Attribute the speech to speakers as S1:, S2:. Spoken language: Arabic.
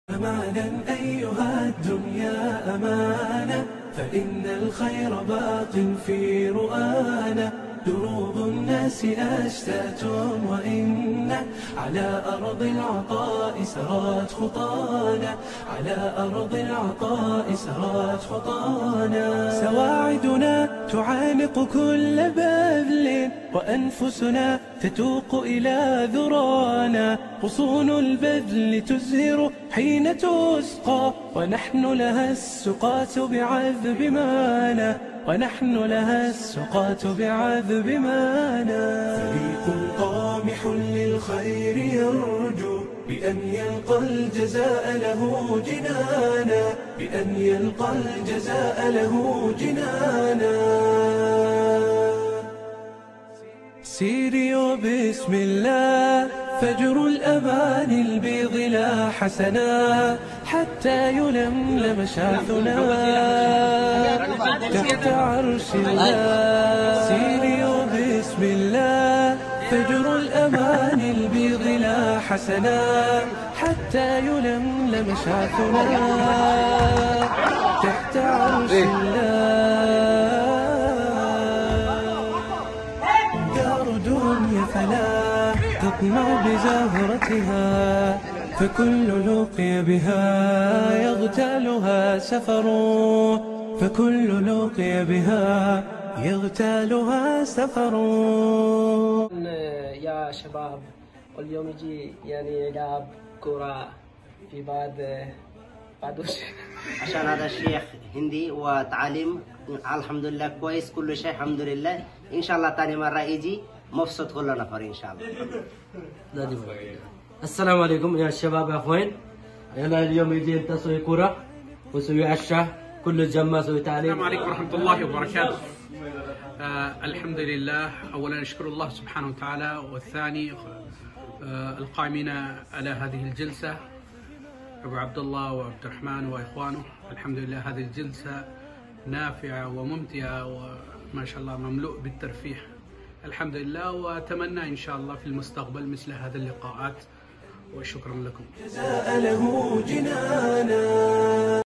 S1: أمانا أيها الدنيا أمانة، فإن الخير باق في رؤانا. دروب الناس أشتات وإن على أرض العطاء سرت خطانا، على أرض العطاء سرت خطانا. سواعدنا تعانق كل بذل، وأنفسنا تتوق إلى ذرانا. غصون البذل تزهر حين تسقى، ونحن لها السقاة بعذب مانا، ونحن لها السقاة بعذب مانا. فريق قامح للخير يرجو بأن يلقى الجزاء له جنانا، بأن يلقى الجزاء له جنانا. سيري وبسم الله فجر الأمان البيض لا حسنا، حتى يلملم شاثنا تحت عرش الله. سيري وبسم الله فجر الأمان البيض لا حسنا، حتى يلملم شاثنا تحت عرش الله. دنيا فلا تطمع بزهرتها، فكل لقي بها يغتالها سفر، فكل لقي بها يغتالها سفر.
S2: يا شباب اليوم يجي يعني يلعب كرة في بعد
S3: عشان هذا الشيخ هندي وتعليم الحمد لله كويس كل شيء الحمد لله. ان شاء الله ثاني مرة يجي مبسوط كل نفر ان شاء الله.
S4: السلام عليكم يا شباب يا اخوين. انا اليوم يجي انت اسوي كرة واسوي عشاء كل الجماعة اسوي تعليم.
S5: السلام عليكم ورحمة الله وبركاته. الحمد لله، اولا نشكر الله سبحانه وتعالى، والثاني القائمين على هذه الجلسة أبو عبد الله وعبد الرحمن وإخوانه. الحمد لله هذه الجلسة نافعة وممتعة وما شاء الله مملوء بالترفيه. الحمد لله، وأتمنى إن شاء الله في المستقبل مثل هذه اللقاءات، وشكرا لكم.
S1: جزاء له جنانا.